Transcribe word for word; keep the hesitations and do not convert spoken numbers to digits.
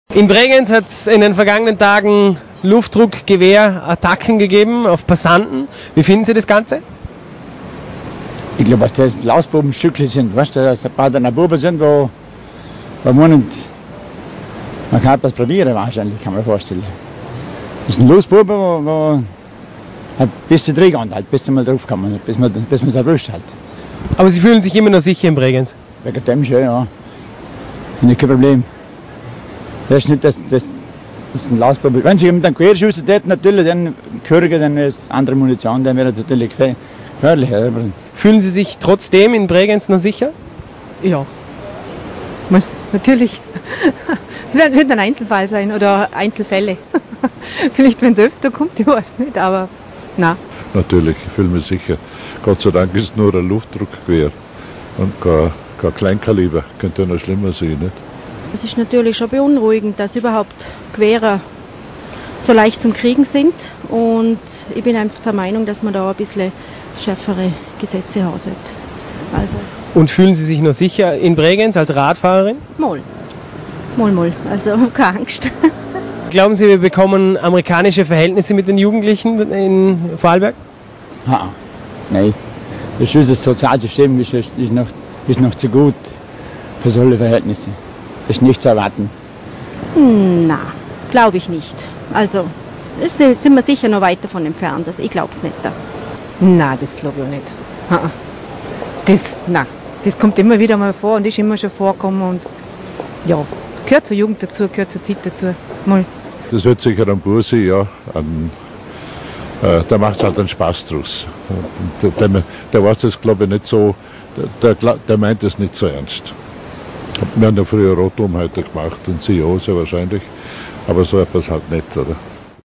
In Bregenz hat es in den vergangenen Tagen Luftdruckgewehrattacken gegeben auf Passanten. Wie finden Sie das Ganze? Ich glaube, dass das Lausbubenstücke sind, weißt du, dass ein paar deiner Buben sind, wo, wo man nicht, man kann etwas probieren wahrscheinlich, kann man vorstellen. Das ist ein Losbuben, wo, wo halt bis sie drin gehen, halt, bis sie mal drauf kommen, bis man, bis man es erwischt halt. Aber Sie fühlen sich immer noch sicher in Bregenz? Wegen dem schon, ja. Nicht kein Problem. Das ist nicht das, das, das ist ein Lausbube. Wenn sie mit einem Querschüsse täten, natürlich, dann Körger, dann ist andere Munition, dann wäre es natürlich gefährlicher. Fühlen Sie sich trotzdem in Bregenz noch sicher? Ja, Man, natürlich. Das wird ein Einzelfall sein oder Einzelfälle. Vielleicht, wenn es öfter kommt, ich weiß nicht, aber nein. Natürlich, ich fühle mich sicher. Gott sei Dank ist es nur ein Luftdruckgewehr und kein, kein Kleinkaliber. Könnte ja noch schlimmer sein, nicht? Es ist natürlich schon beunruhigend, dass überhaupt Gewehre so leicht zum Kriegen sind. Und ich bin einfach der Meinung, dass man da ein bisschen schärfere Gesetze haben sollte. Also Und fühlen Sie sich noch sicher in Bregenz als Radfahrerin? Moll. Moll, moll. Also keine Angst. Glauben Sie, wir bekommen amerikanische Verhältnisse mit den Jugendlichen in Vorarlberg? Ha, nein. Das, ist das Sozialsystem ist, ist, noch, ist noch zu gut für solche Verhältnisse. Das ist nicht zu erwarten. Na, glaube ich nicht. Also, das sind wir sicher noch weit davon entfernt. Also, ich glaube es nicht. Nein, das glaube ich auch nicht. Das, nein, das kommt immer wieder mal vor und ist immer schon vorgekommen. Und ja, gehört zur Jugend dazu, gehört zur Zeit dazu. Mal. Das wird sicher ein Bursi, ja. Ein, äh, der macht halt einen Spaß draus. Der, der, der weiß das, glaube ich, nicht so, der, der, der meint das nicht so ernst. Wir haben ja früher Rotumhäuter gemacht und Sie auch sehr wahrscheinlich, aber so etwas halt nicht, oder?